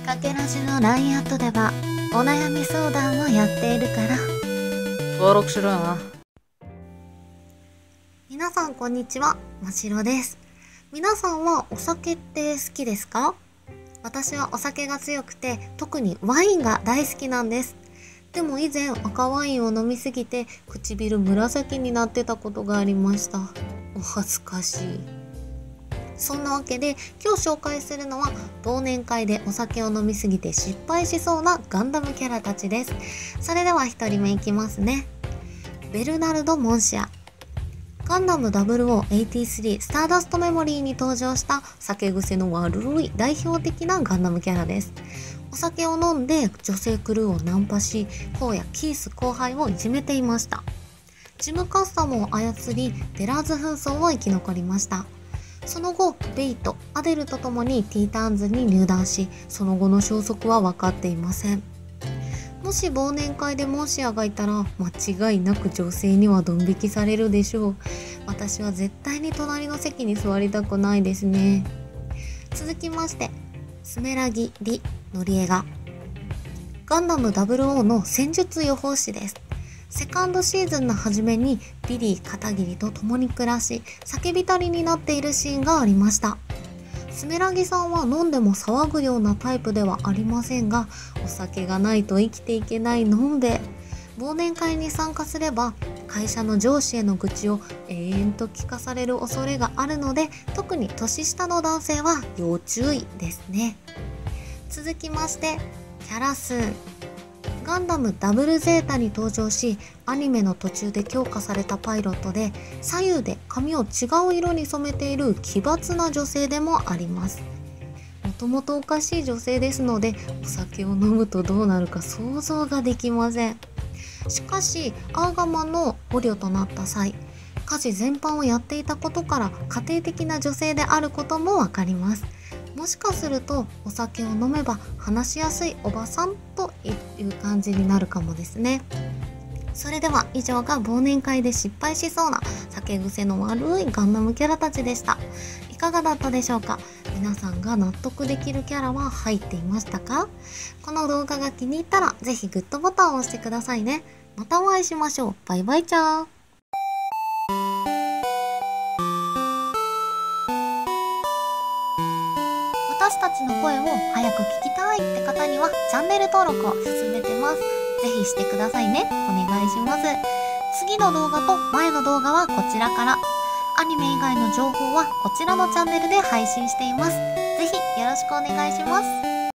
かけラジの LINE アットではお悩み相談をやっているから登録しろよな。 皆さんこんにちは、ましろです。皆さんはお酒って好きですか？私はお酒が強くて特にワインが大好きなんです。でも以前赤ワインを飲みすぎて唇紫になってたことがありました。お恥ずかしい。そんなわけで今日紹介するのは忘年会でお酒を飲みすぎて失敗しそうなガンダムキャラたちです。それでは1人目いきますね。ベルナルド・モンシア。ガンダム0083スターダストメモリーに登場した酒癖の悪い代表的なガンダムキャラです。お酒を飲んで女性クルーをナンパし、荒野キース後輩をいじめていました。ジムカスタムを操り、テラーズ紛争を生き残りました。その後、ベイとアデルと共にティーターンズに入団し、その後の消息は分かっていません。もし忘年会でモンシアがいたら、間違いなく女性にはドン引きされるでしょう。私は絶対に隣の席に座りたくないですね。続きまして、スメラギ・リ・ノリエガ。ガンダム00の戦術予報士です。セカンドシーズンの初めにリリー・片桐と共に暮らし、酒浸りになっているシーンがありました。スメラギさんは飲んでも騒ぐようなタイプではありませんが、お酒がないと生きていけないのんべえ。忘年会に参加すれば会社の上司への愚痴を永遠と聞かされる恐れがあるので、特に年下の男性は要注意ですね。続きまして、キャラスーン。ガンダムダブルゼータに登場し、アニメの途中で強化されたパイロットで、左右で髪を違う色に染めている奇抜な女性でもあります。もともとおかしい女性ですので、お酒を飲むとどうなるか想像ができません。しかしアーガマの捕虜となった際、家事全般をやっていたことから家庭的な女性であることもわかります。もしかするとお酒を飲めば話しやすいおばさんという感じになるかもですね。それでは以上が忘年会で失敗しそうな酒癖の悪いガンダムキャラたちでした。いかがだったでしょうか？皆さんが納得できるキャラは入っていましたか？この動画が気に入ったらぜひグッドボタンを押してくださいね。またお会いしましょう。バイバイちゃー。私たちの声を早く聞きたいって方にはチャンネル登録を勧めてます。ぜひしてくださいね。お願いします。次の動画と前の動画はこちらから。アニメ以外の情報はこちらのチャンネルで配信しています。ぜひよろしくお願いします。